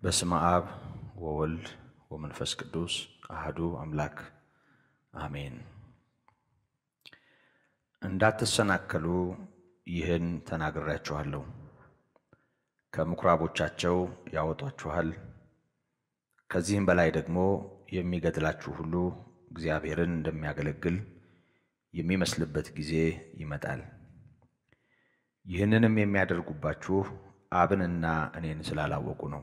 በስመ አብ ወወልድ ወመንፈስ ቅዱስ አሐዱ አምላክ አሜን። እንዳትሰናከሉ ይህን ተናግሬያችኋለሁ። ከምኩራቦቻቸው ያወጧችኋል። ከዚህም በላይ ደግሞ የሚገድላችሁ ሁሉ እግዚአብሔርን እንደሚያገለግል የሚመስልበት ጊዜ ይመጣል። ይህንንም የሚያደርጉባችሁ አብንና እኔን ስላላወቁ ነው።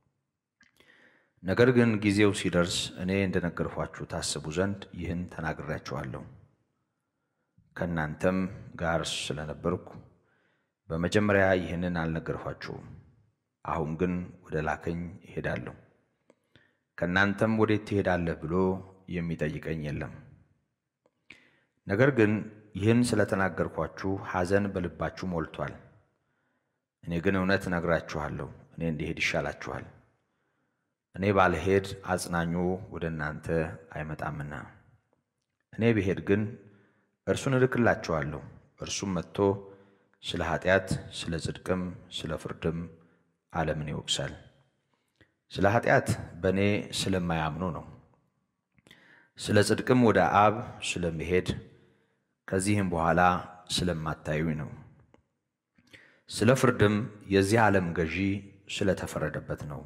ነገር ግን ጊዜው ሲደርስ እኔ እንደነገርኳችሁ ታስቡ ዘንድ ይህን ተናግሬያችኋለሁ። ከእናንተም ጋር ስለነበርኩ በመጀመሪያ ይህንን አልነገርኳችሁም። አሁን ግን ወደ ላከኝ እሄዳለሁ። ከእናንተም ወዴት ትሄዳለህ ብሎ የሚጠይቀኝ የለም። ነገር ግን ይህን ስለተናገርኳችሁ ሐዘን በልባችሁ ሞልቷል። እኔ ግን እውነት እነግራችኋለሁ፣ እኔ እንድሄድ ይሻላችኋል። እኔ ባልሄድ አጽናኙ ወደ እናንተ አይመጣምና፣ እኔ ብሄድ ግን እርሱን እልክላችኋለሁ። እርሱም መጥቶ ስለ ኃጢአት፣ ስለ ጽድቅም፣ ስለ ፍርድም ዓለምን ይወቅሳል። ስለ ኃጢአት በእኔ ስለማያምኑ ነው። ስለ ጽድቅም ወደ አብ ስለምሄድ ከዚህም በኋላ ስለማታዩኝ ነው። ስለ ፍርድም የዚህ ዓለም ገዢ ስለተፈረደበት ነው።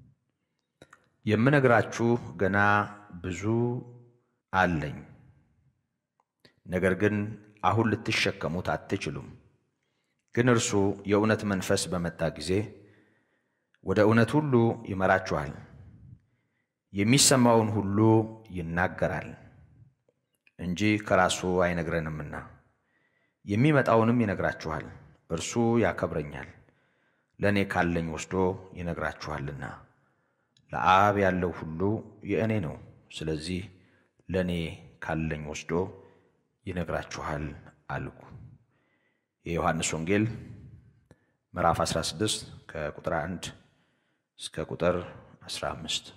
የምነግራችሁ ገና ብዙ አለኝ፣ ነገር ግን አሁን ልትሸከሙት አትችሉም። ግን እርሱ የእውነት መንፈስ በመጣ ጊዜ ወደ እውነት ሁሉ ይመራችኋል። የሚሰማውን ሁሉ ይናገራል እንጂ ከራሱ አይነግረንምና፣ የሚመጣውንም ይነግራችኋል። እርሱ ያከብረኛል፣ ለእኔ ካለኝ ወስዶ ይነግራችኋልና። ለአብ ያለው ሁሉ የእኔ ነው። ስለዚህ ለእኔ ካለኝ ወስዶ ይነግራችኋል አልኩ። የዮሐንስ ወንጌል ምዕራፍ 16 ከቁጥር 1 እስከ ቁጥር 15።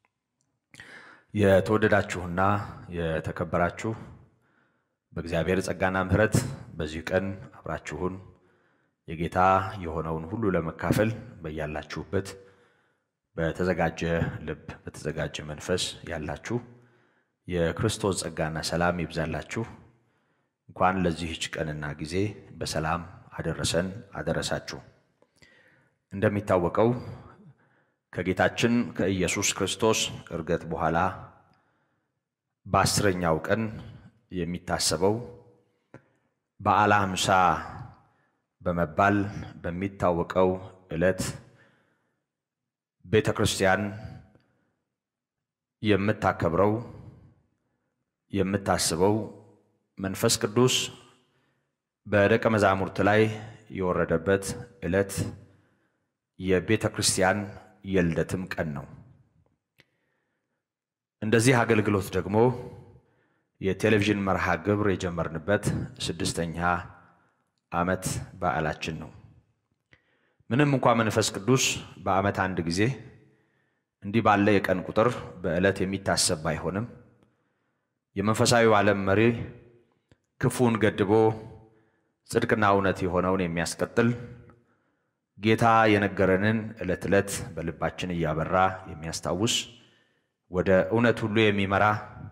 የተወደዳችሁና የተከበራችሁ በእግዚአብሔር ጸጋና ምሕረት በዚህ ቀን አብራችሁን የጌታ የሆነውን ሁሉ ለመካፈል በያላችሁበት በተዘጋጀ ልብ በተዘጋጀ መንፈስ ያላችሁ የክርስቶስ ጸጋና ሰላም ይብዛላችሁ። እንኳን ለዚህች ቀንና ጊዜ በሰላም አደረሰን አደረሳችሁ። እንደሚታወቀው ከጌታችን ከኢየሱስ ክርስቶስ ዕርገት በኋላ በ10ኛው ቀን የሚታሰበው በዓለ ሃምሳ በመባል በሚታወቀው ዕለት ቤተክርስቲያን የምታከብረው የምታስበው መንፈስ ቅዱስ በደቀ መዛሙርት ላይ የወረደበት ዕለት የቤተክርስቲያን የልደትም ቀን ነው። እንደዚህ አገልግሎት ደግሞ የቴሌብዥን መርሃ ግብር የጀመርንበት 6ኛ ዓመት በዓላችን ነው። ምንም እንኳን መንፈስ ቅዱስ በዓመት አንድ ጊዜ እንዲህ ባለ የቀን ቁጥር በዕለት የሚታሰብ ባይሆንም የመንፈሳዊው ዓለም መሪ ክፉን ገድቦ ጽድቅና እውነት የሆነውን የሚያስቀጥል ጌታ የነገረንን ዕለት ዕለት በልባችን እያበራ የሚያስታውስ ወደ እውነት ሁሉ የሚመራ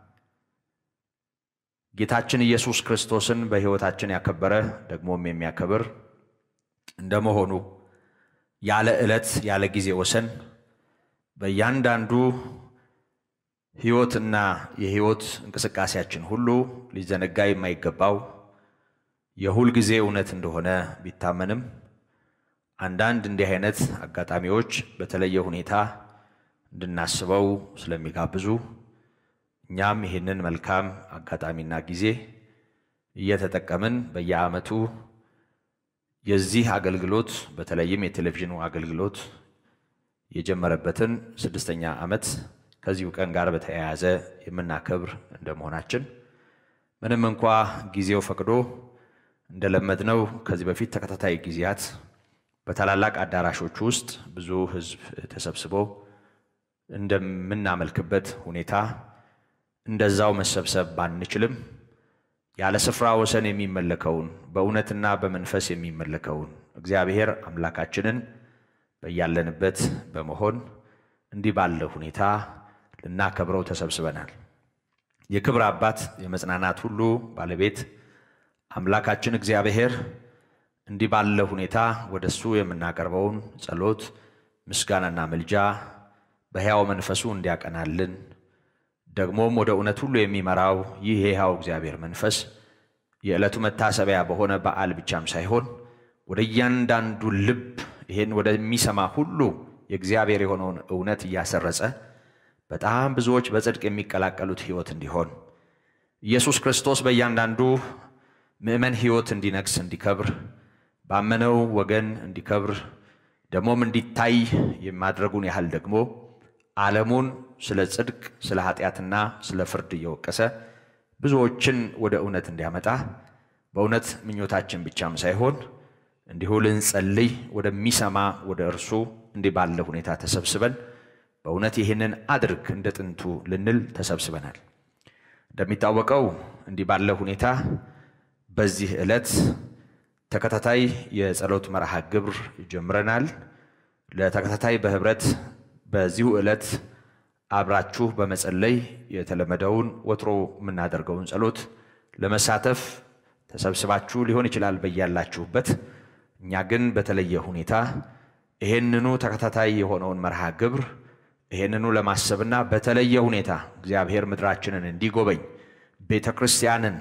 ጌታችን ኢየሱስ ክርስቶስን በሕይወታችን ያከበረ ደግሞም የሚያከብር እንደመሆኑ ያለ ዕለት ያለ ጊዜ ወሰን በእያንዳንዱ ሕይወትና የሕይወት እንቅስቃሴያችን ሁሉ ሊዘነጋ የማይገባው የሁል ጊዜ እውነት እንደሆነ ቢታመንም አንዳንድ እንዲህ አይነት አጋጣሚዎች በተለየ ሁኔታ እንድናስበው ስለሚጋብዙ እኛም ይህንን መልካም አጋጣሚና ጊዜ እየተጠቀምን በየዓመቱ የዚህ አገልግሎት በተለይም የቴሌቪዥኑ አገልግሎት የጀመረበትን 6ኛ ዓመት ከዚሁ ቀን ጋር በተያያዘ የምናከብር እንደመሆናችን ምንም እንኳን ጊዜው ፈቅዶ እንደለመድነው ከዚህ በፊት ተከታታይ ጊዜያት በታላላቅ አዳራሾች ውስጥ ብዙ ሕዝብ ተሰብስቦ እንደምናመልክበት ሁኔታ እንደዛው መሰብሰብ ባንችልም ያለ ስፍራ ወሰን የሚመለከውን በእውነትና በመንፈስ የሚመለከውን እግዚአብሔር አምላካችንን በያለንበት በመሆን እንዲህ ባለ ሁኔታ ልናከብረው ተሰብስበናል። የክብር አባት የመጽናናት ሁሉ ባለቤት አምላካችን እግዚአብሔር እንዲህ ባለ ሁኔታ ወደሱ የምናቀርበውን ጸሎት ምስጋናና ምልጃ በሕያው መንፈሱ እንዲያቀናልን ደግሞም ወደ እውነት ሁሉ የሚመራው ይህ ሕያው እግዚአብሔር መንፈስ የዕለቱ መታሰቢያ በሆነ በዓል ብቻም ሳይሆን ወደ እያንዳንዱ ልብ ይሄን ወደሚሰማ ሁሉ የእግዚአብሔር የሆነውን እውነት እያሰረጸ በጣም ብዙዎች በጽድቅ የሚቀላቀሉት ሕይወት እንዲሆን ኢየሱስ ክርስቶስ በእያንዳንዱ ምእመን ሕይወት እንዲነግስ እንዲከብር ባመነው ወገን እንዲከብር ደሞም እንዲታይ የማድረጉን ያህል ደግሞ ዓለሙን ስለ ጽድቅ ስለ ኃጢአትና ስለ ፍርድ እየወቀሰ ብዙዎችን ወደ እውነት እንዲያመጣ በእውነት ምኞታችን ብቻም ሳይሆን እንዲሁ ልንጸልይ ወደሚሰማ ወደ እርሱ እንዲህ ባለ ሁኔታ ተሰብስበን በእውነት ይህንን አድርግ እንደ ጥንቱ ልንል ተሰብስበናል። እንደሚታወቀው እንዲህ ባለ ሁኔታ በዚህ ዕለት ተከታታይ የጸሎት መርሃ ግብር ጀምረናል። ለተከታታይ በህብረት በዚሁ ዕለት አብራችሁ በመጸለይ የተለመደውን ወትሮ የምናደርገውን ጸሎት ለመሳተፍ ተሰብስባችሁ ሊሆን ይችላል በያላችሁበት። እኛ ግን በተለየ ሁኔታ ይሄንኑ ተከታታይ የሆነውን መርሃ ግብር ይሄንኑ ለማሰብና በተለየ ሁኔታ እግዚአብሔር ምድራችንን እንዲጎበኝ ቤተክርስቲያንን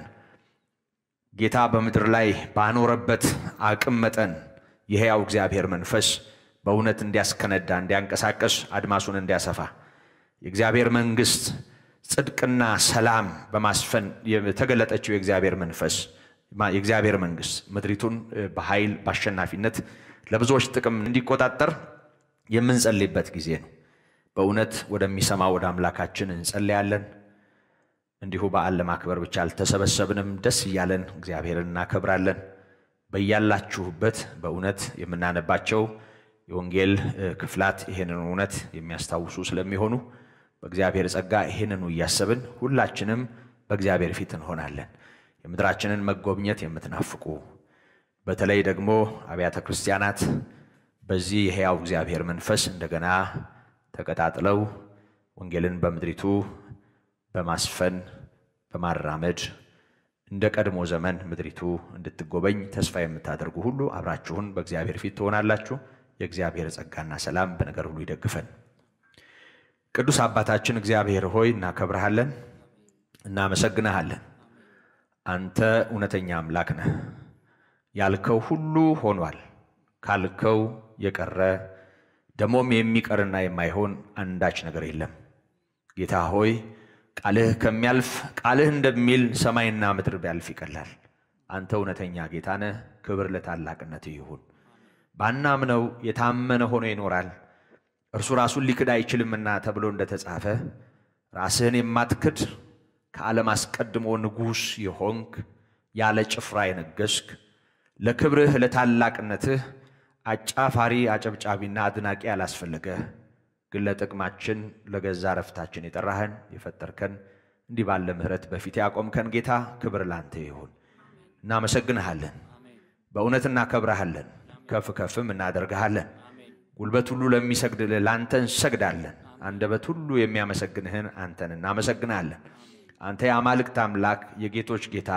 ጌታ በምድር ላይ ባኖረበት አቅም መጠን የሕያው እግዚአብሔር መንፈስ በእውነት እንዲያስከነዳ እንዲያንቀሳቀስ አድማሱን እንዲያሰፋ የእግዚአብሔር መንግስት ጽድቅና ሰላም በማስፈን የተገለጠችው የእግዚአብሔር መንፈስ የእግዚአብሔር መንግስት ምድሪቱን በኃይል ባሸናፊነት ለብዙዎች ጥቅም እንዲቆጣጠር የምንጸልይበት ጊዜ ነው። በእውነት ወደሚሰማ ወደ አምላካችን እንጸልያለን። እንዲሁ በዓል ለማክበር ብቻ አልተሰበሰብንም። ደስ እያለን እግዚአብሔርን እናከብራለን። በያላችሁበት በእውነት የምናነባቸው የወንጌል ክፍላት ይሄንን እውነት የሚያስታውሱ ስለሚሆኑ በእግዚአብሔር ጸጋ ይሄንኑ እያሰብን ሁላችንም በእግዚአብሔር ፊት እንሆናለን። የምድራችንን መጎብኘት የምትናፍቁ በተለይ ደግሞ አብያተ ክርስቲያናት በዚህ የሕያው እግዚአብሔር መንፈስ እንደገና ተቀጣጥለው ወንጌልን በምድሪቱ በማስፈን በማራመድ እንደ ቀድሞ ዘመን ምድሪቱ እንድትጎበኝ ተስፋ የምታደርጉ ሁሉ አብራችሁን በእግዚአብሔር ፊት ትሆናላችሁ። የእግዚአብሔር ጸጋና ሰላም በነገር ሁሉ ይደግፈን። ቅዱስ አባታችን እግዚአብሔር ሆይ እናከብርሃለን፣ እናመሰግንሃለን። አንተ እውነተኛ አምላክ ነህ። ያልከው ሁሉ ሆኗል። ካልከው የቀረ ደሞም የሚቀርና የማይሆን አንዳች ነገር የለም። ጌታ ሆይ ቃልህ ከሚያልፍ ቃልህ እንደሚል ሰማይና ምድር ቢያልፍ ይቀላል። አንተ እውነተኛ ጌታ ነህ። ክብር ለታላቅነትህ ይሁን። ባናምነው የታመነ ሆኖ ይኖራል፣ እርሱ ራሱን ሊክድ አይችልምና ተብሎ እንደተጻፈ ራስህን የማትክድ ከዓለም አስቀድሞ ንጉሥ የሆንክ ያለ ጭፍራ የነገስክ ለክብርህ ለታላቅነትህ አጫፋሪ አጨብጫቢና አድናቂ ያላስፈልገ ግን ለጥቅማችን ለገዛ ረፍታችን የጠራህን የፈጠርከን እንዲህ ባለ ምህረት በፊት ያቆምከን ጌታ ክብር ላንተ ይሁን። እናመሰግንሃለን፣ በእውነት እናከብርሃለን፣ ከፍ ከፍም እናደርግሃለን። ጉልበት ሁሉ ለሚሰግድልህ ላንተ እንሰግዳለን። አንደበት ሁሉ የሚያመሰግንህን አንተን እናመሰግናለን። አንተ የአማልክት አምላክ የጌቶች ጌታ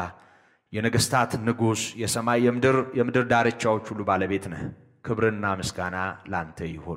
የነገስታት ንጉሥ የሰማይ የምድር ዳርቻዎች ሁሉ ባለቤት ነህ። ክብርና ምስጋና ላንተ ይሁን።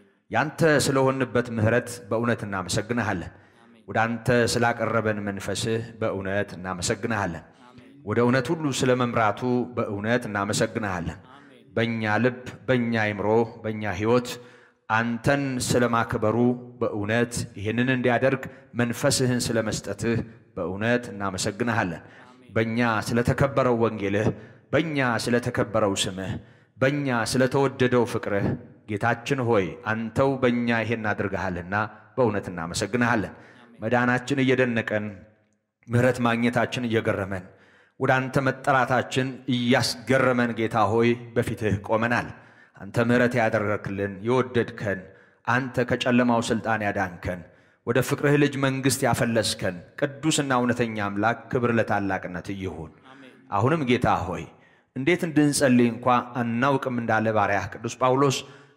ያንተ ስለሆንበት ምህረት በእውነት እናመሰግንሃለን። ወደ አንተ ስላቀረበን መንፈስህ በእውነት እናመሰግንሃለን። ወደ እውነት ሁሉ ስለመምራቱ በእውነት እናመሰግንሃለን። በእኛ ልብ በእኛ አይምሮ በእኛ ሕይወት አንተን ስለማክበሩ በእውነት ይህንን እንዲያደርግ መንፈስህን ስለመስጠትህ በእውነት እናመሰግንሃለን። በእኛ ስለተከበረው ወንጌልህ በእኛ ስለተከበረው ስምህ በእኛ ስለተወደደው ፍቅርህ ጌታችን ሆይ አንተው በእኛ ይሄን አድርገሃልና በእውነት እናመሰግንሃለን። መዳናችን እየደነቀን ምህረት ማግኘታችን እየገረመን ወደ አንተ መጠራታችን እያስገረመን ጌታ ሆይ በፊትህ ቆመናል። አንተ ምህረት ያደረክልን የወደድከን አንተ ከጨለማው ስልጣን ያዳንከን ወደ ፍቅርህ ልጅ መንግስት ያፈለስከን ቅዱስና እውነተኛ አምላክ ክብር ለታላቅነት ይሁን። አሁንም ጌታ ሆይ እንዴት እንድንጸልይ እንኳን አናውቅም እንዳለ ባሪያህ ቅዱስ ጳውሎስ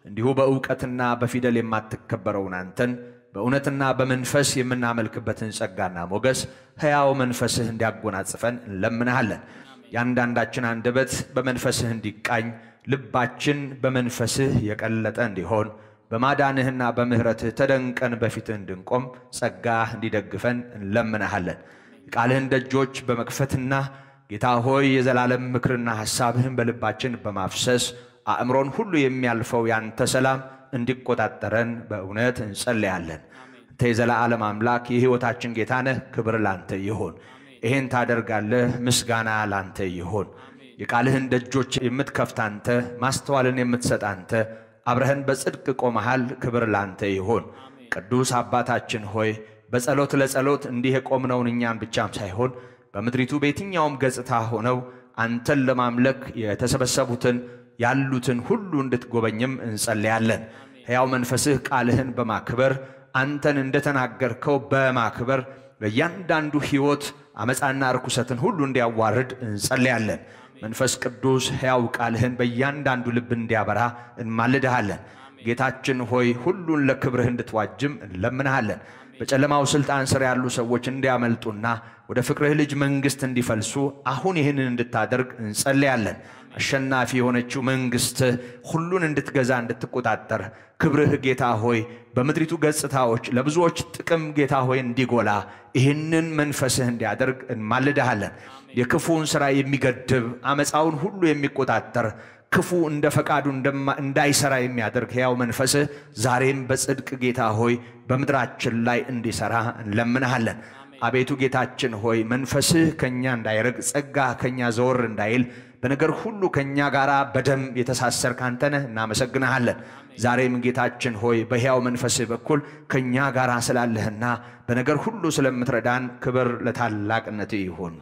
እንዲሁ በእውቀትና በፊደል የማትከበረውን አንተን በእውነትና በመንፈስ የምናመልክበትን ጸጋና ሞገስ ሕያው መንፈስህ እንዲያጎናጽፈን እንለምንሃለን። ያንዳንዳችን አንደበት በመንፈስህ እንዲቃኝ ልባችን በመንፈስህ የቀለጠ እንዲሆን በማዳንህና በምህረትህ ተደንቀን በፊትህ እንድንቆም ጸጋህ እንዲደግፈን እንለምንሃለን። ቃልህን ደጆች በመክፈትና ጌታ ሆይ የዘላለም ምክርና ሐሳብህን በልባችን በማፍሰስ አእምሮን ሁሉ የሚያልፈው ያንተ ሰላም እንዲቆጣጠረን በእውነት እንጸልያለን። አንተ የዘላለም አምላክ የሕይወታችን ጌታ ነህ። ክብር ላንተ ይሁን። ይሄን ታደርጋለህ። ምስጋና ላንተ ይሁን። የቃልህን ደጆች የምትከፍት አንተ፣ ማስተዋልን የምትሰጥ አንተ፣ አብረህን በጽድቅ ቆመሃል። ክብር ላንተ ይሁን። ቅዱስ አባታችን ሆይ በጸሎት ለጸሎት እንዲህ የቆምነውን እኛን ብቻም ሳይሆን በምድሪቱ በየትኛውም ገጽታ ሆነው አንተን ለማምለክ የተሰበሰቡትን ያሉትን ሁሉ እንድትጎበኝም እንጸልያለን። ሕያው መንፈስህ ቃልህን በማክበር አንተን እንደተናገርከው በማክበር በእያንዳንዱ ሕይወት አመፃና ርኩሰትን ሁሉ እንዲያዋርድ እንጸልያለን። መንፈስ ቅዱስ ሕያው ቃልህን በእያንዳንዱ ልብ እንዲያበራ እንማልድሃለን። ጌታችን ሆይ ሁሉን ለክብርህ እንድትዋጅም እንለምንሃለን። በጨለማው ስልጣን ስር ያሉ ሰዎች እንዲያመልጡና ወደ ፍቅርህ ልጅ መንግስት እንዲፈልሱ አሁን ይህንን እንድታደርግ እንጸልያለን። አሸናፊ የሆነችው መንግስት ሁሉን እንድትገዛ እንድትቆጣጠር ክብርህ ጌታ ሆይ በምድሪቱ ገጽታዎች ለብዙዎች ጥቅም ጌታ ሆይ እንዲጎላ ይህንን መንፈስህ እንዲያደርግ እንማልድሃለን። የክፉን ሥራ የሚገድብ አመፃውን ሁሉ የሚቆጣጠር ክፉ እንደ ፈቃዱ እንዳይሰራ የሚያደርግ ሕያው መንፈስህ ዛሬም በጽድቅ ጌታ ሆይ በምድራችን ላይ እንዲሰራ እንለምንሃለን። አቤቱ ጌታችን ሆይ መንፈስህ ከኛ እንዳይርቅ ጸጋ ከኛ ዘወር እንዳይል በነገር ሁሉ ከኛ ጋራ በደም የተሳሰርክ አንተ ነህ። እናመሰግንሃለን። ዛሬም ጌታችን ሆይ በሕያው መንፈስህ በኩል ከኛ ጋራ ስላለህና በነገር ሁሉ ስለምትረዳን ክብር ለታላቅነትህ ይሁን።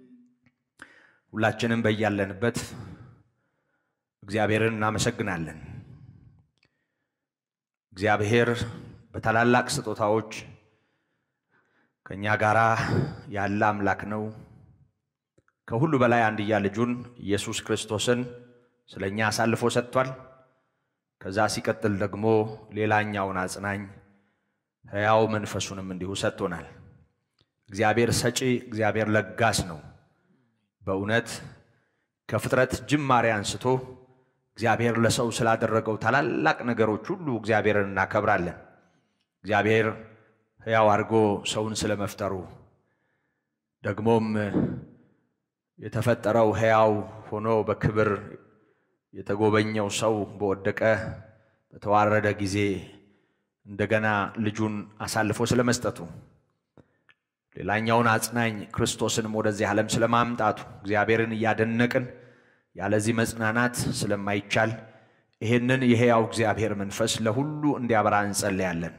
ሁላችንም በያለንበት እግዚአብሔርን እናመሰግናለን። እግዚአብሔር በታላላቅ ስጦታዎች ከኛ ጋራ ያለ አምላክ ነው። ከሁሉ በላይ አንድያ ልጁን ኢየሱስ ክርስቶስን ስለኛ አሳልፎ ሰጥቷል። ከዛ ሲቀጥል ደግሞ ሌላኛውን አጽናኝ ሕያው መንፈሱንም እንዲሁ ሰጥቶናል። እግዚአብሔር ሰጪ፣ እግዚአብሔር ለጋስ ነው። በእውነት ከፍጥረት ጅማሬ አንስቶ እግዚአብሔር ለሰው ስላደረገው ታላላቅ ነገሮች ሁሉ እግዚአብሔርን እናከብራለን። እግዚአብሔር ሕያው አድርጎ ሰውን ስለመፍጠሩ ደግሞም የተፈጠረው ሕያው ሆኖ በክብር የተጎበኘው ሰው በወደቀ በተዋረደ ጊዜ እንደገና ልጁን አሳልፎ ስለመስጠቱ ሌላኛውን አጽናኝ ክርስቶስንም ወደዚህ ዓለም ስለማምጣቱ እግዚአብሔርን እያደነቅን ያለዚህ መጽናናት ስለማይቻል ይሄንን የሕያው እግዚአብሔር መንፈስ ለሁሉ እንዲያበራ እንጸልያለን።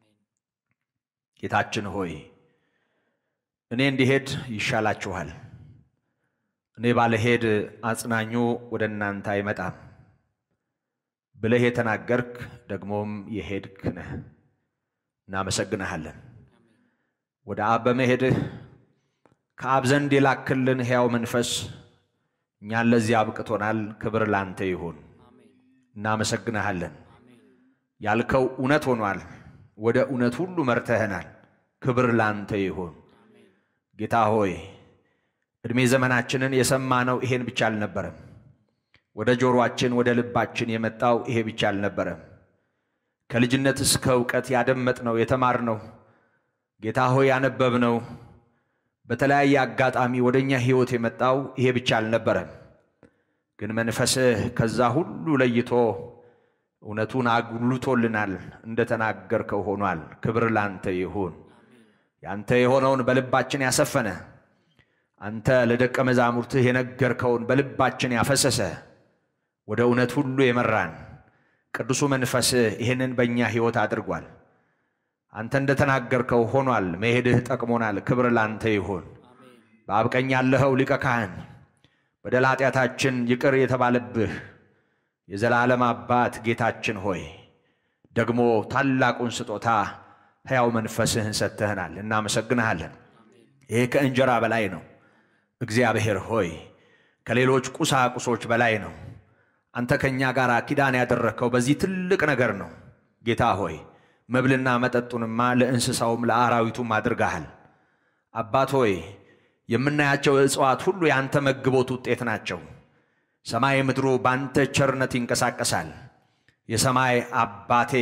ጌታችን ሆይ እኔ እንዲሄድ ይሻላችኋል፣ እኔ ባልሄድ አጽናኙ ወደ እናንተ አይመጣም ብለህ የተናገርክ ደግሞም የሄድክ ነህ። እናመሰግንሃለን። ወደ አብ በመሄድህ ከአብ ዘንድ የላክልን ሕያው መንፈስ እኛን ለዚህ አብቅቶናል። ክብር ላንተ ይሁን። እናመሰግንሃለን። ያልከው እውነት ሆኗል። ወደ እውነት ሁሉ መርተህናል። ክብር ላንተ ይሁን። ጌታ ሆይ እድሜ ዘመናችንን የሰማነው ይሄን ብቻ አልነበረም። ወደ ጆሮአችን ወደ ልባችን የመጣው ይሄ ብቻ አልነበረም። ከልጅነት እስከ ዕውቀት ያደመጥነው የተማርነው ጌታ ሆይ ያነበብነው በተለያየ አጋጣሚ ወደኛ ሕይወት የመጣው ይሄ ብቻ አልነበረም። ግን መንፈስህ ከዛ ሁሉ ለይቶ እውነቱን አጉልቶልናል። እንደተናገርከው ሆኗል። ክብር ላንተ ይሁን። ያንተ የሆነውን በልባችን ያሰፈነ አንተ ለደቀ መዛሙርትህ የነገርከውን በልባችን ያፈሰሰ ወደ እውነት ሁሉ የመራን ቅዱሱ መንፈስህ ይሄንን በእኛ ሕይወት አድርጓል። አንተ እንደተናገርከው ሆኗል። መሄድህ ጠቅሞናል። ክብር ላንተ ይሁን። በአብ ቀኝ ያለኸው ሊቀ ካህን በደል ኃጢአታችን ይቅር የተባለብህ የዘላለም አባት ጌታችን ሆይ ደግሞ ታላቁን ስጦታ ሕያው መንፈስህን ሰጥተህናል። እናመሰግንሃለን። ይሄ ከእንጀራ በላይ ነው። እግዚአብሔር ሆይ ከሌሎች ቁሳቁሶች በላይ ነው። አንተ ከኛ ጋር ኪዳን ያደረከው በዚህ ትልቅ ነገር ነው። ጌታ ሆይ መብልና መጠጡንማ ለእንስሳውም ለአራዊቱም አድርገሃል። አባት ሆይ የምናያቸው እጽዋት ሁሉ ያንተ መግቦት ውጤት ናቸው። ሰማይ ምድሩ ባንተ ቸርነት ይንቀሳቀሳል። የሰማይ አባቴ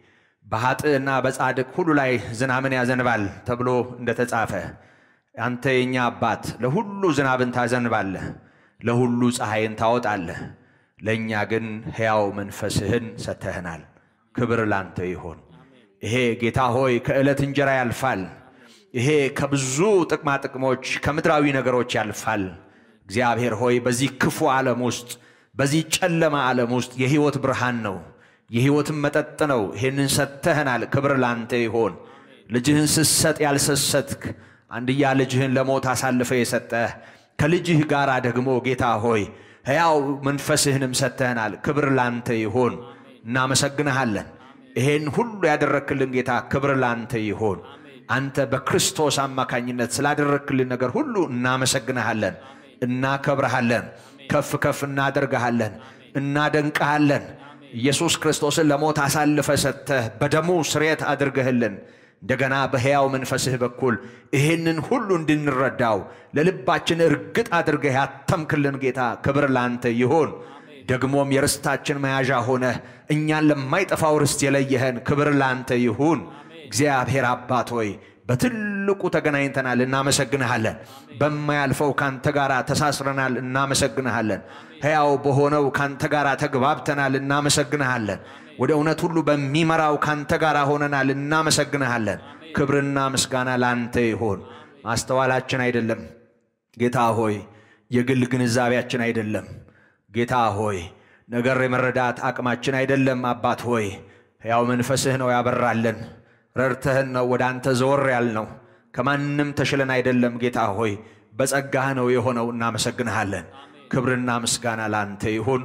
በኃጥእና በጻድቅ ሁሉ ላይ ዝናብን ያዘንባል ተብሎ እንደተጻፈ አንተ የኛ አባት ለሁሉ ዝናብን ታዘንባለህ፣ ለሁሉ ፀሐይን ታወጣለህ። ለኛ ግን ሕያው መንፈስህን ሰጥተህናል። ክብር ላንተ ይሁን። ይሄ ጌታ ሆይ ከዕለት እንጀራ ያልፋል። ይሄ ከብዙ ጥቅማ ጥቅሞች ከምድራዊ ነገሮች ያልፋል። እግዚአብሔር ሆይ በዚህ ክፉ ዓለም ውስጥ በዚህ ጨለማ ዓለም ውስጥ የሕይወት ብርሃን ነው፣ የሕይወትም መጠጥ ነው። ይሄንን ሰጥተህናል። ክብር ላንተ ይሁን። ልጅህን ስትሰጥ ያልሰሰትክ አንድያ ልጅህን ለሞት አሳልፈ የሰጠህ ከልጅህ ጋር ደግሞ ጌታ ሆይ ሕያው መንፈስህንም ሰጥተህናል። ክብር ላንተ ይሁን። እናመሰግንሃለን። ይሄን ሁሉ ያደረክልን ጌታ ክብር ላንተ ይሁን። አንተ በክርስቶስ አማካኝነት ስላደረክልን ነገር ሁሉ እናመሰግንሃለን፣ እናከብርሃለን፣ ከፍ ከፍ እናደርግሃለን፣ እናደንቅሃለን። ኢየሱስ ክርስቶስን ለሞት አሳልፈ ሰጥተህ በደሙ ስርየት አድርገህልን እንደገና በሕያው መንፈስህ በኩል ይሄንን ሁሉ እንድንረዳው ለልባችን እርግጥ አድርገህ ያተምክልን ጌታ ክብር ላንተ ይሁን። ደግሞም የርስታችን መያዣ ሆነህ እኛን ለማይጠፋው ርስት የለየህን ክብር ላንተ ይሁን። እግዚአብሔር አባት ሆይ በትልቁ ተገናኝተናል፣ እናመሰግንሃለን። በማያልፈው ካንተ ጋር ተሳስረናል፣ እናመሰግንሃለን። ሕያው በሆነው ካንተ ጋር ተግባብተናል፣ እናመሰግንሃለን። ወደ እውነት ሁሉ በሚመራው ካንተ ጋር ሆነናል፣ እናመሰግንሃለን። ክብርና ምስጋና ላንተ ይሁን። ማስተዋላችን አይደለም ጌታ ሆይ፣ የግል ግንዛቤያችን አይደለም ጌታ ሆይ፣ ነገር የመረዳት አቅማችን አይደለም አባት ሆይ፣ ሕያው መንፈስህ ነው ያበራልን። ረድተህን ነው ወደ አንተ ዘወር ያልነው። ከማንም ተሽለን አይደለም ጌታ ሆይ፣ በጸጋህ ነው የሆነው። እናመሰግንሃለን። ክብርና ምስጋና ላንተ ይሁን።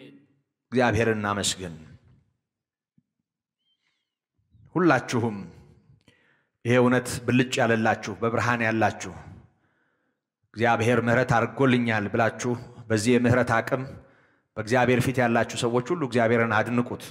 እግዚአብሔር እናመስግን። ሁላችሁም ይሄ እውነት ብልጭ ያለላችሁ በብርሃን ያላችሁ እግዚአብሔር ምህረት አድርጎልኛል ብላችሁ በዚህ የምህረት አቅም በእግዚአብሔር ፊት ያላችሁ ሰዎች ሁሉ እግዚአብሔርን አድንቁት።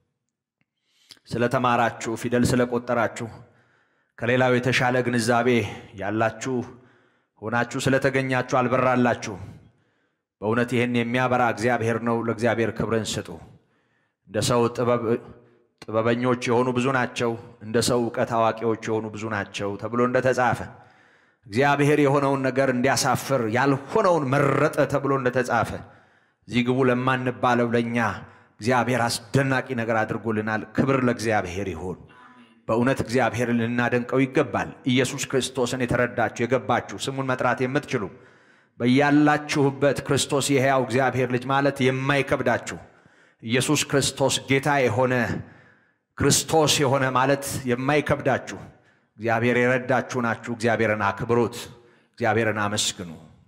ስለተማራችሁ ፊደል ስለቆጠራችሁ ከሌላው የተሻለ ግንዛቤ ያላችሁ ሆናችሁ ስለተገኛችሁ አልበራላችሁ። በእውነት ይሄን የሚያበራ እግዚአብሔር ነው። ለእግዚአብሔር ክብርን ስጡ። እንደ ሰው ጥበበኞች የሆኑ ብዙ ናቸው፣ እንደ ሰው ዕውቀት አዋቂዎች የሆኑ ብዙ ናቸው ተብሎ እንደተጻፈ እግዚአብሔር የሆነውን ነገር እንዲያሳፍር ያልሆነውን መረጠ ተብሎ እንደተጻፈ እዚህ ግቡ ለማንባለው ለኛ እግዚአብሔር አስደናቂ ነገር አድርጎልናል። ክብር ለእግዚአብሔር ይሁን። በእውነት እግዚአብሔርን ልናደንቀው ይገባል። ኢየሱስ ክርስቶስን የተረዳችሁ የገባችሁ ስሙን መጥራት የምትችሉ በያላችሁበት ክርስቶስ የሕያው እግዚአብሔር ልጅ ማለት የማይከብዳችሁ ኢየሱስ ክርስቶስ ጌታ የሆነ ክርስቶስ የሆነ ማለት የማይከብዳችሁ እግዚአብሔር የረዳችሁ ናችሁ። እግዚአብሔርን አክብሩት፣ እግዚአብሔርን አመስግኑ።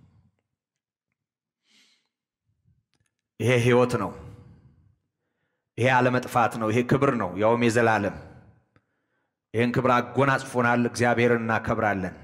ይሄ ሕይወት ነው። ይሄ አለመጥፋት ነው። ይሄ ክብር ነው፣ ያውም የዘላለም። ይሄን ክብር አጎናጽፎናል። እግዚአብሔርን እናከብራለን።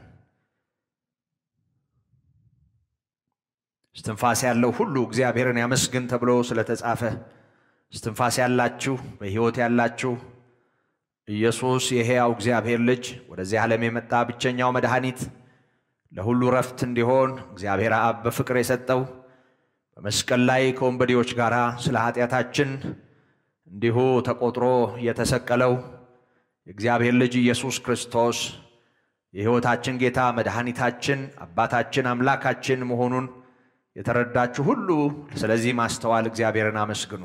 እስትንፋስ ያለው ሁሉ እግዚአብሔርን ያመስግን ተብሎ ስለተጻፈ እስትንፋስ ያላችሁ በሕይወት ያላችሁ ኢየሱስ የሕያው እግዚአብሔር ልጅ ወደዚህ ዓለም የመጣ ብቸኛው መድኃኒት ለሁሉ ረፍት እንዲሆን እግዚአብሔር አብ በፍቅር የሰጠው በመስቀል ላይ ከወንበዴዎች ጋር ስለ ኃጢአታችን እንዲሁ ተቆጥሮ የተሰቀለው የእግዚአብሔር ልጅ ኢየሱስ ክርስቶስ የሕይወታችን ጌታ መድኃኒታችን አባታችን አምላካችን መሆኑን የተረዳችሁ ሁሉ ስለዚህ ማስተዋል እግዚአብሔርን አመስግኑ።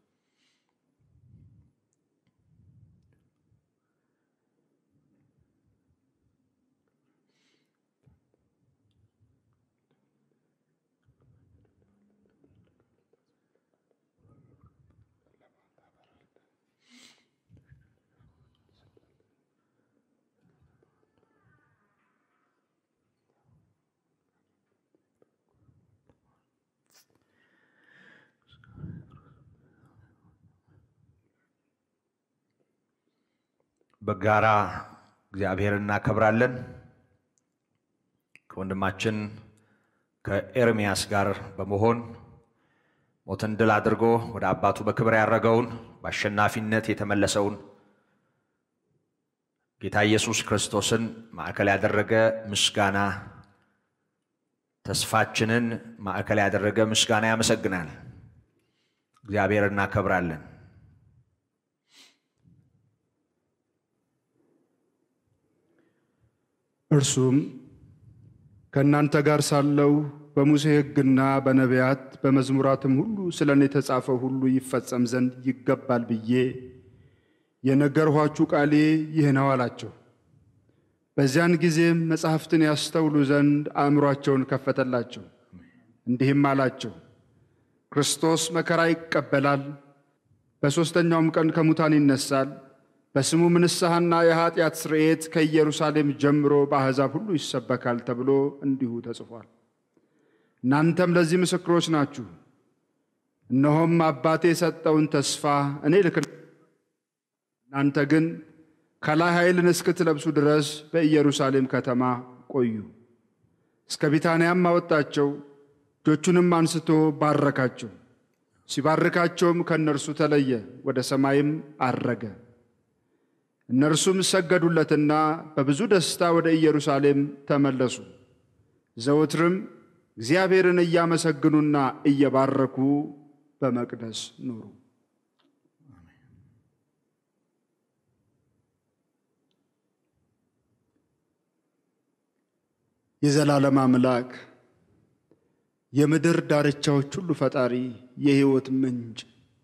በጋራ እግዚአብሔርን እናከብራለን። ከወንድማችን ከኤርሚያስ ጋር በመሆን ሞትን ድል አድርጎ ወደ አባቱ በክብር ያረገውን በአሸናፊነት የተመለሰውን ጌታ ኢየሱስ ክርስቶስን ማዕከል ያደረገ ምስጋና ተስፋችንን ማዕከል ያደረገ ምስጋና ያመሰግናል። እግዚአብሔርን እናከብራለን። እርሱም ከእናንተ ጋር ሳለው በሙሴ ሕግና በነቢያት በመዝሙራትም ሁሉ ስለኔ የተጻፈው ሁሉ ይፈጸም ዘንድ ይገባል ብዬ የነገርኋችሁ ቃሌ ይህ ነው አላቸው። በዚያን ጊዜም መጻሕፍትን ያስተውሉ ዘንድ አእምሯቸውን ከፈተላቸው። እንዲህም አላቸው፣ ክርስቶስ መከራ ይቀበላል፣ በሦስተኛውም ቀን ከሙታን ይነሳል፣ በስሙም ንስሐና የኃጢአት ስርየት ከኢየሩሳሌም ጀምሮ በአሕዛብ ሁሉ ይሰበካል ተብሎ እንዲሁ ተጽፏል። እናንተም ለዚህ ምስክሮች ናችሁ። እነሆም አባቴ የሰጠውን ተስፋ እኔ ልክላችኋለሁ። እናንተ ግን ከላይ ኃይልን እስክትለብሱ ድረስ በኢየሩሳሌም ከተማ ቆዩ። እስከ ቢታንያም አወጣቸው፣ እጆቹንም አንስቶ ባረካቸው። ሲባርካቸውም ከእነርሱ ተለየ፣ ወደ ሰማይም አረገ። እነርሱም ሰገዱለትና በብዙ ደስታ ወደ ኢየሩሳሌም ተመለሱ። ዘወትርም እግዚአብሔርን እያመሰግኑና እየባረኩ በመቅደስ ኖሩ። የዘላለም አምላክ የምድር ዳርቻዎች ሁሉ ፈጣሪ የሕይወት ምንጭ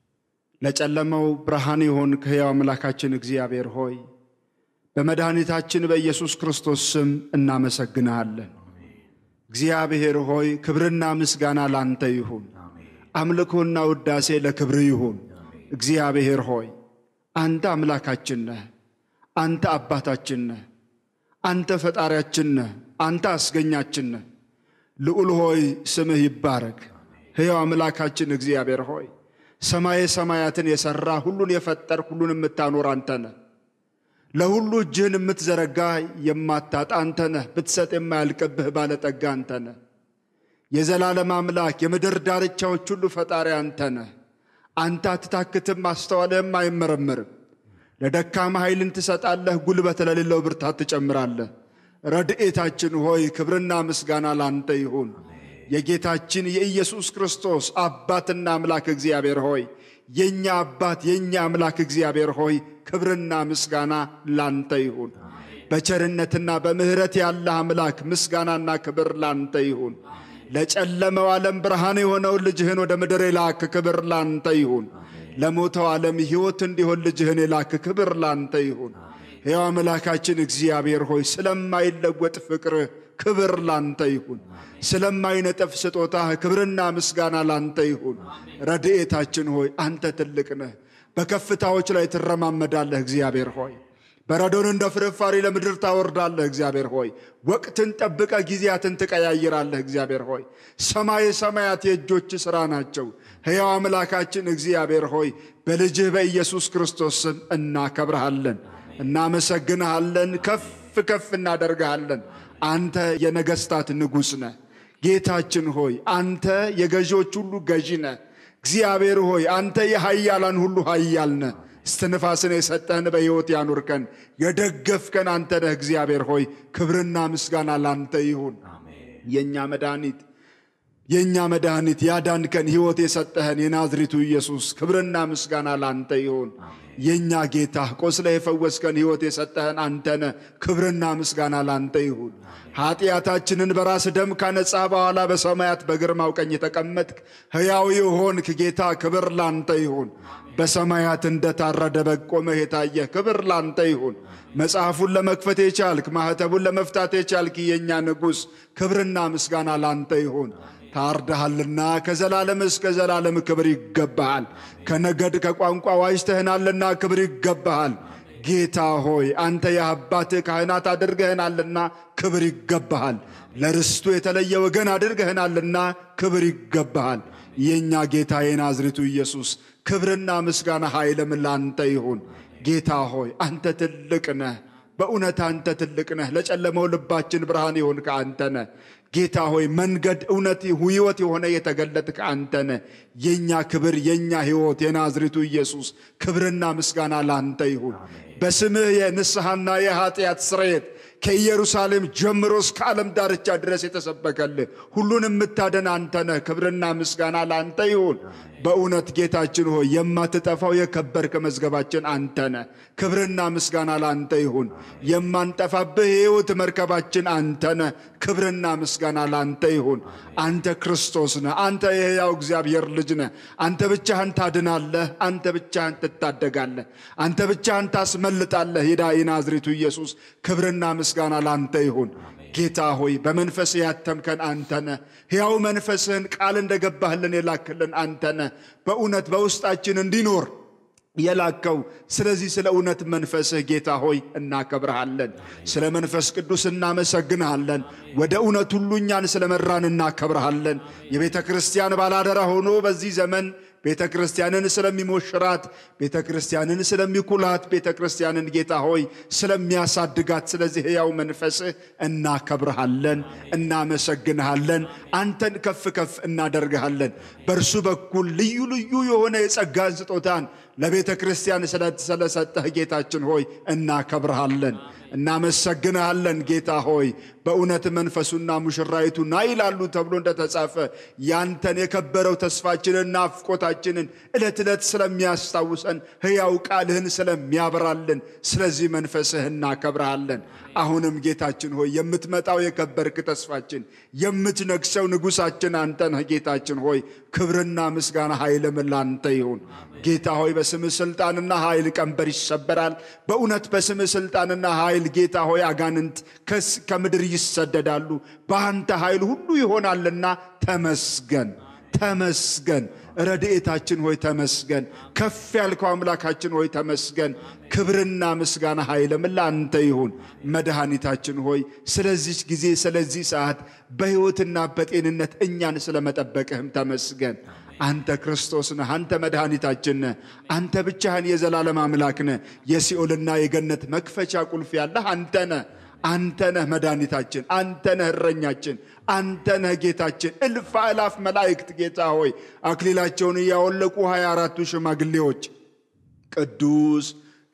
ለጨለማው ብርሃን የሆንክ ሕያው አምላካችን እግዚአብሔር ሆይ በመድኃኒታችን በኢየሱስ ክርስቶስ ስም እናመሰግንሃለን። እግዚአብሔር ሆይ ክብርና ምስጋና ላንተ ይሁን። አምልኮና ውዳሴ ለክብር ይሁን። እግዚአብሔር ሆይ አንተ አምላካችን ነህ፣ አንተ አባታችን ነህ፣ አንተ ፈጣሪያችን ነህ፣ አንተ አስገኛችን ነህ። ልዑል ሆይ ስምህ ይባረክ። ሕያው አምላካችን እግዚአብሔር ሆይ ሰማየ ሰማያትን የሠራ ሁሉን የፈጠር ሁሉን የምታኖር አንተ ነህ። ለሁሉ እጅህን የምትዘረጋ የማታጣ አንተ ነህ። ብትሰጥ የማያልቅብህ ባለጠጋ አንተ ነህ። የዘላለም አምላክ የምድር ዳርቻዎች ሁሉ ፈጣሪ አንተ ነህ። አንተ አትታክትም፣ ማስተዋልህም አይመረመርም። ለደካማ ኃይልን ትሰጣለህ፣ ጉልበት ለሌለው ብርታት ትጨምራለህ። ረድኤታችን ሆይ ክብርና ምስጋና ላንተ ይሁን። የጌታችን የኢየሱስ ክርስቶስ አባትና አምላክ እግዚአብሔር ሆይ የኛ አባት የኛ አምላክ እግዚአብሔር ሆይ ክብርና ምስጋና ላንተ ይሁን። በቸርነትና በምህረት ያለ አምላክ ምስጋናና ክብር ላንተ ይሁን። ለጨለመው ዓለም ብርሃን የሆነው ልጅህን ወደ ምድር የላክ ክብር ላንተ ይሁን። ለሞተው ዓለም ሕይወት እንዲሆን ልጅህን የላክ ክብር ላንተ ይሁን። ሕያው አምላካችን እግዚአብሔር ሆይ ስለማይለወጥ ፍቅርህ ክብር ላንተ ይሁን። ስለማይነጥፍ ስጦታህ ክብርና ምስጋና ላንተ ይሁን። ረድኤታችን ሆይ አንተ ትልቅ ነህ፣ በከፍታዎች ላይ ትረማመዳለህ። እግዚአብሔር ሆይ በረዶን እንደ ፍርፋሪ ለምድር ታወርዳለህ። እግዚአብሔር ሆይ ወቅትን ጠብቀ ጊዜያትን ትቀያይራለህ። እግዚአብሔር ሆይ ሰማየ ሰማያት የእጆች ሥራ ናቸው። ሕያው አምላካችን እግዚአብሔር ሆይ በልጅህ በኢየሱስ ክርስቶስ ስም እናከብርሃለን፣ እናመሰግንሃለን፣ ከፍ ከፍ እናደርግሃለን። አንተ የነገሥታት ንጉሥ ነህ። ጌታችን ሆይ አንተ የገዢዎች ሁሉ ገዢ ነህ። እግዚአብሔር ሆይ አንተ የኃያላን ሁሉ ኃያል ነህ። እስትንፋስን የሰጠህን በሕይወት ያኑርከን የደገፍከን አንተ ነህ። እግዚአብሔር ሆይ ክብርና ምስጋና ላንተ ይሁን። የእኛ መድኃኒት ያዳንከን ሕይወት የሰጠህን የናዝሬቱ ኢየሱስ ክብርና ምስጋና ላንተ ይሁን። የእኛ ጌታ ቆስለህ የፈወስከን ሕይወት የሰጠህን አንተ ነህ። ክብርና ምስጋና ላንተ ይሁን። ኃጢአታችንን በራስ ደም ካነጻ በኋላ በሰማያት በግርማው ቀኝ የተቀመጥክ ሕያው የሆንክ ጌታ ክብር ላንተ ይሁን። በሰማያት እንደታረደ በግ ቆመህ የታየህ ክብር ላንተ ይሁን። መጽሐፉን ለመክፈት የቻልክ ማኅተቡን ለመፍታት የቻልክ የእኛ ንጉሥ ክብርና ምስጋና ላንተ ይሁን። ታርደሃልና ከዘላለም እስከ ዘላለም ክብር ይገባሃል። ከነገድ ከቋንቋ ዋጅተህናልና ክብር ይገባሃል። ጌታ ሆይ አንተ የአባትህ ካህናት አድርገህናልና ክብር ይገባሃል። ለርስቱ የተለየ ወገን አድርገህናልና ክብር ይገባሃል። የእኛ ጌታ የናዝሬቱ ኢየሱስ ክብርና ምስጋና ኃይልም ላንተ ይሁን። ጌታ ሆይ አንተ ትልቅ ነህ፣ በእውነት አንተ ትልቅ ነህ ለጨለመው ልባችን ብርሃን ይሆንክ አንተ ነህ ጌታ ሆይ መንገድ እውነት ሕይወት የሆነ የተገለጥክ አንተ ነህ የኛ ክብር የኛ ሕይወት የናዝሬቱ ኢየሱስ ክብርና ምስጋና ላንተ ይሁን በስምህ የንስሐና የኃጢአት ስርየት ከኢየሩሳሌም ጀምሮ እስከ ዓለም ዳርቻ ድረስ የተሰበከልህ ሁሉንም የምታደን አንተ ነህ ክብርና ምስጋና ላንተ ይሁን በእውነት ጌታችን ሆይ የማትጠፋው የከበርክ መዝገባችን አንተ ነህ ክብርና ምስጋና ላንተ ይሁን የማንጠፋብህ ሕይወት መርከባችን አንተ ነህ ክብርና ምስጋና ላንተ ይሁን አንተ ክርስቶስ ነህ አንተ የሕያው እግዚአብሔር ልጅ ነህ አንተ ብቻህን ታድናለህ አንተ ብቻህን ትታደጋለህ አንተ ብቻህን ታስመልጣለህ የናዝሬቱ ኢየሱስ ክብርና ምስጋና ላንተ ይሁን ጌታ ሆይ በመንፈስ ያተምከን አንተ ነህ ሕያው መንፈስህን ቃል እንደገባህልን የላክልን አንተ ነህ በእውነት በውስጣችን እንዲኖር የላከው ስለዚህ ስለ እውነት መንፈስህ ጌታ ሆይ እናከብርሃለን ስለ መንፈስ ቅዱስ እናመሰግንሃለን ወደ እውነት ሁሉ እኛን ስለመራን እናከብርሃለን የቤተ ክርስቲያን ባላደራ ሆኖ በዚህ ዘመን ቤተ ክርስቲያንን ስለሚሞሽራት ቤተ ክርስቲያንን ስለሚኩላት ቤተ ክርስቲያንን ጌታ ሆይ ስለሚያሳድጋት ስለዚህ ሕያው መንፈስህ እናከብርሃለን እናመሰግንሃለን አንተን ከፍ ከፍ እናደርግሃለን በእርሱ በኩል ልዩ ልዩ የሆነ የጸጋን ስጦታን ለቤተ ክርስቲያን ስለሰጠህ ጌታችን ሆይ እናከብርሃለን እናመሰግንሃለን ጌታ ሆይ በእውነት መንፈሱና ሙሽራይቱ ና ይላሉ ተብሎ እንደተጻፈ ያንተን የከበረው ተስፋችንን ናፍቆታችንን ዕለት ዕለት ስለሚያስታውሰን ሕያው ቃልህን ስለሚያበራልን ስለዚህ መንፈስህ እናከብርሃለን አሁንም ጌታችን ሆይ የምትመጣው የከበርክ ተስፋችን የምትነግሰው ንጉሳችን አንተ ነህ ጌታችን ሆይ ክብርና ምስጋና ኃይልም ላንተ ይሁን ጌታ ሆይ በስምህ ስልጣንና ኃይል ቀንበር ይሰበራል በእውነት በስምህ ስልጣንና ኃይል ጌታ ሆይ አጋንንት ከምድር ይሰደዳሉ በአንተ ኃይል ሁሉ ይሆናልና ተመስገን ተመስገን ረድኤታችን ሆይ ተመስገን ከፍ ያልከው አምላካችን ሆይ ተመስገን ክብርና ምስጋና ኃይልም ላንተ ይሁን መድኃኒታችን ሆይ ስለዚህ ጊዜ ስለዚህ ሰዓት በሕይወትና በጤንነት እኛን ስለመጠበቅህም ተመስገን አንተ ክርስቶስ ነህ አንተ መድኃኒታችን ነህ አንተ ብቻህን የዘላለም አምላክ ነህ የሲኦልና የገነት መክፈቻ ቁልፍ ያለህ አንተ ነህ መድኃኒታችን አንተ ነህ እረኛችን አንተ ነህ ጌታችን እልፍ አእላፍ መላእክት ጌታ ሆይ አክሊላቸውን ያወለቁ 24ቱ ሽማግሌዎች ቅዱስ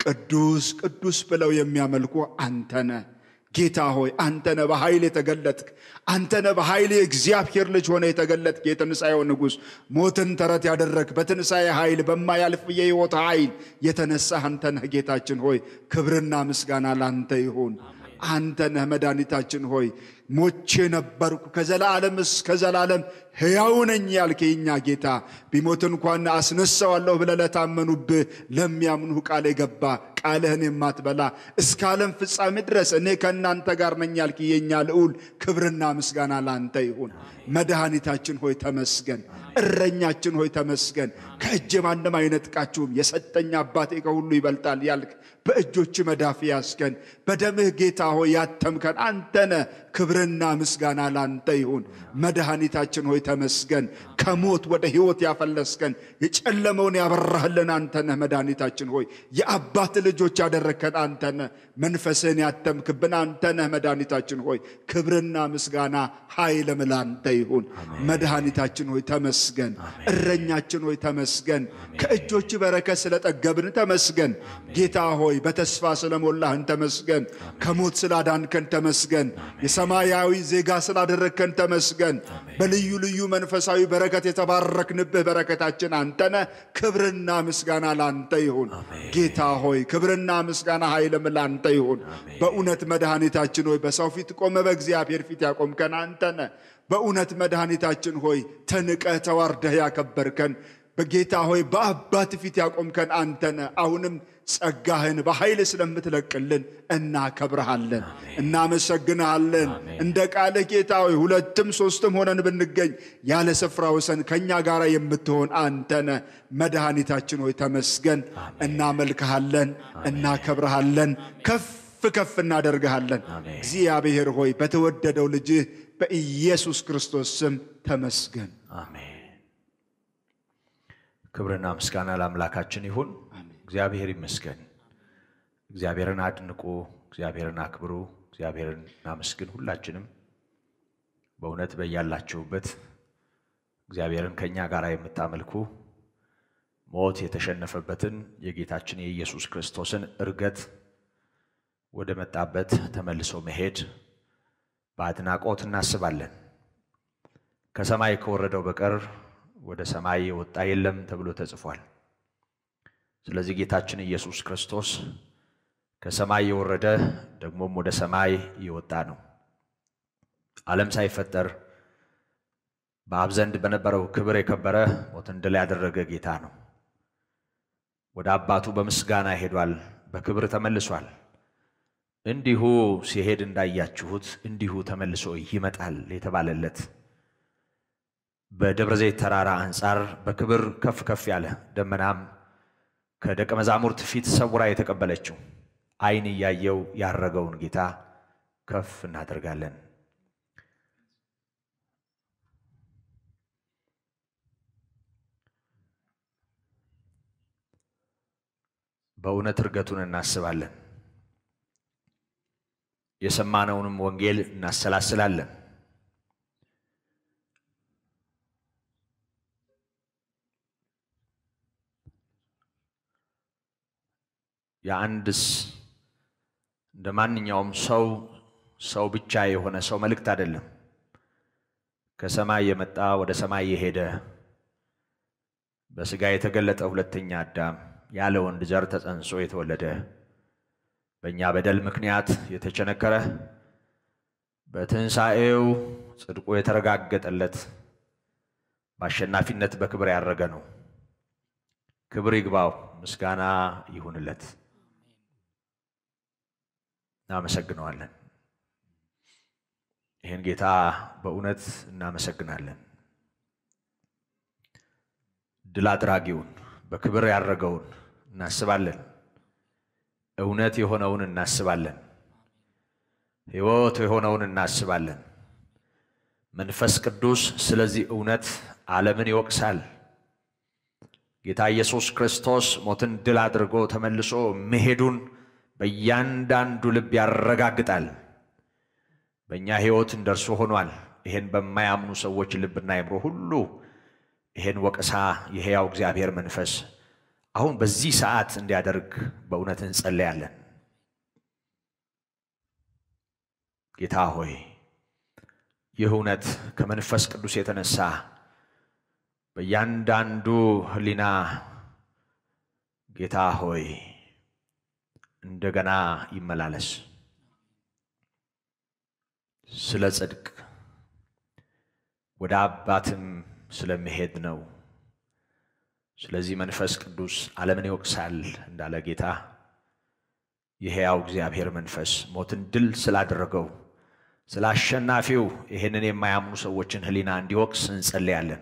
ቅዱስ ቅዱስ ብለው የሚያመልኩ አንተ ነህ ጌታ ሆይ አንተ ነህ በኃይል የተገለጥክ አንተ ነህ በኃይል የእግዚአብሔር ልጅ ሆነ የተገለጥክ የትንሣኤው ንጉሥ ሞትን ተረት ያደረክ በትንሣኤ ኃይል በማያልፍ የሕይወት ኃይል የተነሳህ አንተ ነህ ጌታችን ሆይ ክብርና ምስጋና ላንተ ይሁን አንተ ነህ መድኃኒታችን ሆይ ሞቼ ነበርኩ ከዘላለም እስከ ዘላለም ሕያው ነኝ ያልከኝ ጌታ ቢሞት እንኳን አስነሳዋለሁ ብለህ ለታመኑብህ ለሚያምኑህ ቃል የገባ ቃልህን የማትበላ እስከ ዓለም ፍጻሜ ድረስ እኔ ከእናንተ ጋር ነኝ ያልክ የኛ ልዑል ክብርና ምስጋና ላንተ ይሁን መድኃኒታችን ሆይ ተመስገን እረኛችን ሆይ ተመስገን ከእጄ ማንም አይነጥቃችሁም የሰጠኝ አባቴ ከሁሉ ይበልጣል ያልክ በእጆች መዳፍ ያስከን በደምህ ጌታ ሆይ ያተምከን አንተ ነህ ክብርና ምስጋና ላንተ ይሁን መድኃኒታችን ሆይ ተመስገን ከሞት ወደ ሕይወት ያፈለስከን የጨለመውን ያበራህልን አንተ ነህ መድኃኒታችን ሆይ የአባት ልጆች ያደረከን አንተ ነህ መንፈስህን ያተምክብን አንተ ነህ መድኃኒታችን ሆይ ክብርና ምስጋና ኃይልም ላንተ ይሁን መድኃኒታችን ሆይ ተመስገን እረኛችን ሆይ ተመስገን ከእጆች በረከት ስለጠገብን ተመስገን ጌታ ሆይ በተስፋ ስለሞላህን ተመስገን ከሞት ስላዳንከን ተመስገን የሰማያዊ ዜጋ ስላደረከን ተመስገን በልዩ ልዩ መንፈሳዊ በረከት የተባረክንብህ በረከታችን አንተ ነህ ክብርና ምስጋና ላንተ ይሁን ጌታ ሆይ ክብርና ምስጋና ኃይልም ላንተ ይሁን በእውነት መድኃኒታችን ሆይ በሰው ፊት ቆመ በእግዚአብሔር ፊት ያቆምከን አንተ ነህ በእውነት መድኃኒታችን ሆይ ተንቀህ ተዋርደህ ያከበርከን በጌታ ሆይ በአባት ፊት ያቆምከን አንተ ነህ አሁንም ጸጋህን በኃይል ስለምትለቅልን እናከብርሃለን እናመሰግንሃለን እንደ ቃልህ ጌታ ሆይ ሁለትም ሶስትም ሆነን ብንገኝ ያለ ስፍራ ወሰን ከኛ ጋር የምትሆን አንተ ነህ መድኃኒታችን ሆይ ተመስገን እናመልክሃለን እናከብርሃለን ከፍ እናደርግሃለን እግዚአብሔር ሆይ በተወደደው ልጅህ በኢየሱስ ክርስቶስ ስም ተመስገን አሜን ክብርና ምስጋና ለአምላካችን ይሁን እግዚአብሔር ይመስገን እግዚአብሔርን አድንቁ፣ እግዚአብሔርን አክብሩ፣ እግዚአብሔርን እናመስግን። ሁላችንም በእውነት በያላችሁበት እግዚአብሔርን ከኛ ጋር የምታመልኩ ሞት የተሸነፈበትን የጌታችን የኢየሱስ ክርስቶስን እርገት ወደ መጣበት ተመልሶ መሄድ በአድናቆት እናስባለን። ከሰማይ ከወረደው በቀር ወደ ሰማይ የወጣ የለም ተብሎ ተጽፏል። ስለዚህ ጌታችን ኢየሱስ ክርስቶስ ከሰማይ የወረደ ደግሞም ወደ ሰማይ የወጣ ነው። ዓለም ሳይፈጠር በአብ ዘንድ በነበረው ክብር የከበረ ሞትን ድል ያደረገ ጌታ ነው። ወደ አባቱ በምስጋና ሄዷል፣ በክብር ተመልሷል። እንዲሁ ሲሄድ እንዳያችሁት እንዲሁ ተመልሶ ይመጣል የተባለለት በደብረ ዘይት ተራራ አንጻር በክብር ከፍ ከፍ ያለ ደመናም ከደቀ መዛሙርት ፊት ሰውራ የተቀበለችው ዓይን ያየው ያረገውን ጌታ ከፍ እናደርጋለን። በእውነት እርገቱን እናስባለን። የሰማነውንም ወንጌል እናሰላስላለን። ያንድስ እንደማንኛውም ሰው ብቻ የሆነ ሰው መልእክት አይደለም። ከሰማይ የመጣ ወደ ሰማይ የሄደ በሥጋ የተገለጠ ሁለተኛ አዳም ያለ ወንድ ዘር ተጸንሶ የተወለደ በእኛ በደል ምክንያት የተቸነከረ በትንሣኤው ጽድቁ የተረጋገጠለት በአሸናፊነት በክብር ያረገ ነው። ክብር ይግባው፣ ምስጋና ይሁንለት። እናመሰግነዋለን። ይህን ጌታ በእውነት እናመሰግናለን። ድል አድራጊውን በክብር ያረገውን እናስባለን። እውነት የሆነውን እናስባለን። ሕይወት የሆነውን እናስባለን። መንፈስ ቅዱስ ስለዚህ እውነት ዓለምን ይወቅሳል። ጌታ ኢየሱስ ክርስቶስ ሞትን ድል አድርጎ ተመልሶ መሄዱን በእያንዳንዱ ልብ ያረጋግጣል። በእኛ ሕይወት እንደርሱ ሆኗል። ይሄን በማያምኑ ሰዎች ልብና አእምሮ ሁሉ ይሄን ወቀሳ የሕያው እግዚአብሔር መንፈስ አሁን በዚህ ሰዓት እንዲያደርግ በእውነት እንጸልያለን። ጌታ ሆይ ይህ እውነት ከመንፈስ ቅዱስ የተነሳ በእያንዳንዱ ሕሊና ጌታ ሆይ እንደገና ይመላለስ። ስለ ጽድቅ ወደ አባትም ስለመሄድ ነው። ስለዚህ መንፈስ ቅዱስ ዓለምን ይወቅሳል እንዳለ ጌታ የሕያው እግዚአብሔር መንፈስ ሞትን ድል ስላደረገው ስለ አሸናፊው ይህንን የማያምኑ ሰዎችን ሕሊና እንዲወቅስ እንጸልያለን።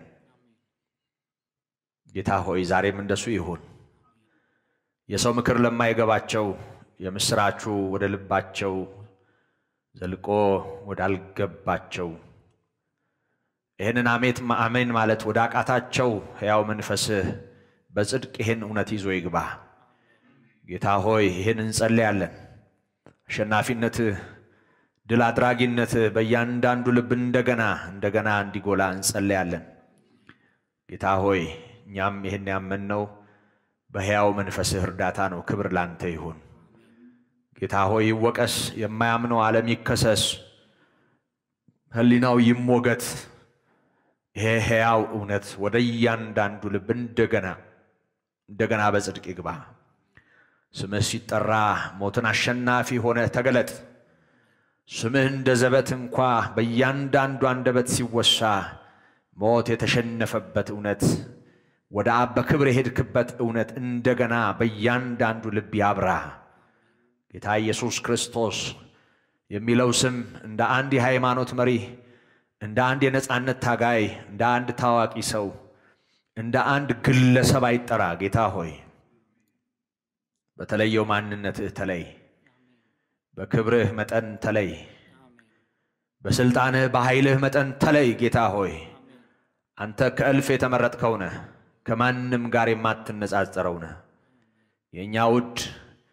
ጌታ ሆይ ዛሬም እንደሱ ይሁን። የሰው ምክር ለማይገባቸው የምስራቹ ወደ ልባቸው ዘልቆ ወዳልገባቸው ይህንን አሜን ማለት ወደ አቃታቸው ሕያው መንፈስህ በጽድቅ ይህን እውነት ይዞ ይግባ። ጌታ ሆይ ይህን እንጸልያለን። አሸናፊነትህ ድል አድራጊነትህ በእያንዳንዱ ልብ እንደገና እንዲጎላ እንጸልያለን። ጌታ ሆይ እኛም ይህን ያመንነው በሕያው መንፈስህ እርዳታ ነው። ክብር ላንተ ይሁን። ጌታ ሆይ ይወቀስ፣ የማያምነው ዓለም ይከሰስ፣ ሕሊናው ይሞገት። ይሄ ሕያው እውነት ወደ እያንዳንዱ ልብ እንደገና በጽድቅ ይግባ። ስምህ ሲጠራ ሞትን አሸናፊ ሆነ ተገለጥ። ስምህ እንደ ዘበት እንኳ በእያንዳንዱ አንደበት ሲወሳ ሞት የተሸነፈበት እውነት ወደ አብ በክብር የሄድክበት እውነት እንደገና በእያንዳንዱ ልብ ያብራ። ጌታ ኢየሱስ ክርስቶስ የሚለው ስም እንደ አንድ የሃይማኖት መሪ፣ እንደ አንድ የነጻነት ታጋይ፣ እንደ አንድ ታዋቂ ሰው፣ እንደ አንድ ግለሰብ አይጠራ። ጌታ ሆይ በተለየው ማንነትህ ተለይ፣ በክብርህ መጠን ተለይ፣ በስልጣንህ በኃይልህ መጠን ተለይ። ጌታ ሆይ አንተ ከእልፍ የተመረጥከው ነህ፣ ከማንም ጋር የማትነጻጸረው ነህ። የእኛ ውድ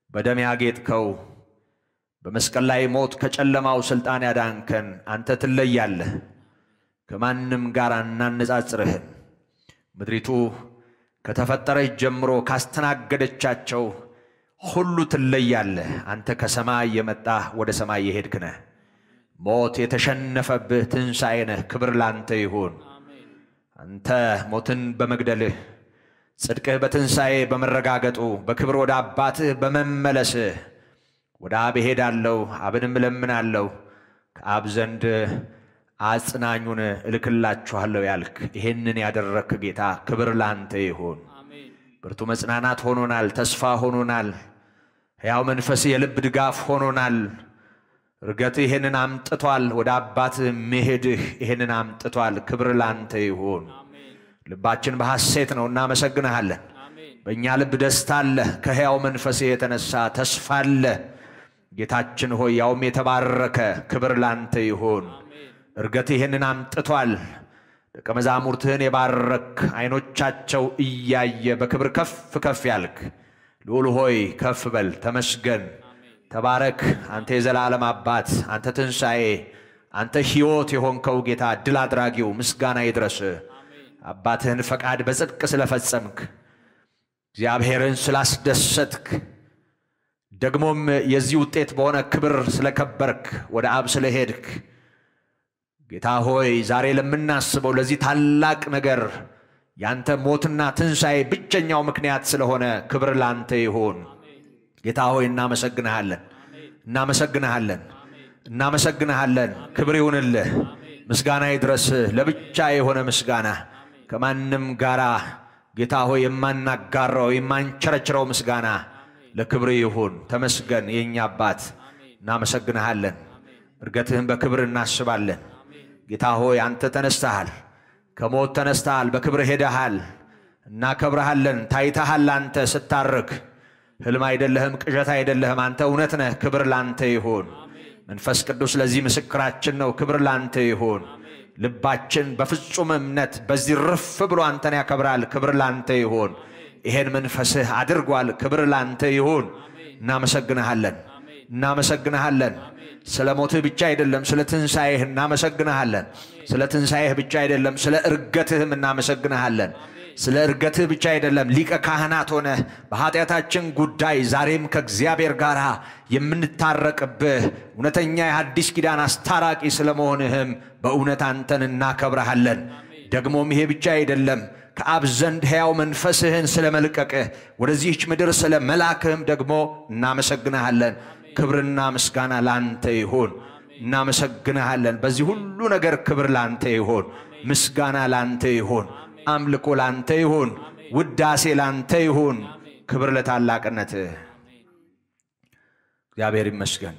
በደም ያጌጥከው በመስቀል ላይ ሞት ከጨለማው ስልጣን ያዳንከን አንተ ትለያለህ ከማንም ጋር እናነጻጽርህም ምድሪቱ ከተፈጠረች ጀምሮ ካስተናገደቻቸው ሁሉ ትለያለህ አንተ ከሰማይ የመጣህ ወደ ሰማይ የሄድክ ነህ ሞት የተሸነፈብህ ትንሣኤ ነህ ክብር ላንተ ይሁን አንተ ሞትን በመግደልህ ጽድቅህ በትንሣኤ በመረጋገጡ በክብር ወደ አባትህ በመመለስህ ወደ አብ እሄዳለሁ አብንም እለምናለሁ ከአብ ዘንድ አጽናኙን እልክላችኋለሁ ያልክ ይሄንን ያደረክ ጌታ ክብር ላንተ ይሁን ብርቱ መጽናናት ሆኖናል ተስፋ ሆኖናል ሕያው መንፈስ የልብ ድጋፍ ሆኖናል እርገትህ ይሄንን አምጥቷል ወደ አባትህ መሄድህ ይሄንን አምጥቷል ክብር ላንተ ይሁን ልባችን በሐሴት ነው እናመሰግንሃለን በእኛ ልብ ደስታ አለ ከሕያው መንፈስ የተነሳ ተስፋ አለ ጌታችን ሆይ ያውም የተባረከ ክብር ላንተ ይሁን እርገትህ ይሄንን አምጥቷል ደቀ መዛሙርትህን የባረክ አይኖቻቸው እያየ በክብር ከፍ ከፍ ያልክ ልዑል ሆይ ከፍ በል ተመስገን ተባረክ አንተ የዘላለም አባት አንተ ትንሣኤ አንተ ሕይወት የሆንከው ጌታ ድል አድራጊው ምስጋና ይድረስ አባትህን ፈቃድ በጽድቅ ስለፈጸምክ እግዚአብሔርን ስላስደሰትክ ደግሞም የዚህ ውጤት በሆነ ክብር ስለከበርክ ወደ አብ ስለሄድክ ጌታ ሆይ ዛሬ ለምናስበው ለዚህ ታላቅ ነገር ያንተ ሞትና ትንሣኤ ብቸኛው ምክንያት ስለሆነ ክብር ላንተ ይሁን ጌታ ሆይ እናመሰግንሃለን ክብር ይሁንልህ ምስጋና ይድረስ ለብቻ የሆነ ምስጋና ከማንም ጋራ ጌታ ሆይ የማናጋራው የማንቸረችረው ምስጋና ለክብር ይሁን ተመስገን የኛ አባት እናመሰግንሃለን እርገትህን በክብር እናስባለን ጌታ ሆይ አንተ ተነስተሃል ከሞት ተነስተሃል በክብር ሄደሃል እናከብርሃለን ታይተሃል አንተ ስታርክ ህልም አይደለህም ቅዠት አይደለህም አንተ እውነት ነህ ክብር ላንተ ይሁን መንፈስ ቅዱስ ለዚህ ምስክራችን ነው ክብር ላንተ ይሁን ልባችን በፍጹም እምነት በዚህ ርፍ ብሎ አንተን ያከብራል ክብር ላንተ ይሁን ይሄን መንፈስህ አድርጓል ክብር ላንተ ይሁን እናመሰግንሃለን ስለ ሞትህ ብቻ አይደለም ስለ ትንሣኤህ እናመሰግንሃለን ስለ ትንሣኤህ ብቻ አይደለም ስለ እርገትህም እናመሰግንሃለን ስለ እርገትህ ብቻ አይደለም ሊቀ ካህናት ሆነ በኃጢአታችን ጉዳይ ዛሬም ከእግዚአብሔር ጋር የምንታረቅብህ እውነተኛ የሐዲስ ኪዳን አስታራቂ ስለመሆንህም በእውነት አንተን እናከብርሃለን ደግሞም ይሄ ብቻ አይደለም ከአብ ዘንድ ሕያው መንፈስህን ስለመልቀቅህ ወደዚህች ምድር ስለመላክህም ደግሞ እናመሰግንሃለን ክብርና ምስጋና ላንተ ይሁን እናመሰግንሃለን በዚህ ሁሉ ነገር ክብር ላንተ ይሁን ምስጋና ላንተ ይሁን አምልኮ ላንተ ይሁን ውዳሴ ላንተ ይሁን ክብር ለታላቅነትህ እግዚአብሔር ይመስገን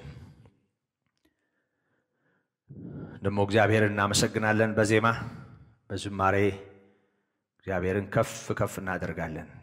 ደሞ እግዚአብሔር እናመሰግናለን በዜማ በዝማሬ እግዚአብሔርን ከፍ ከፍ እናደርጋለን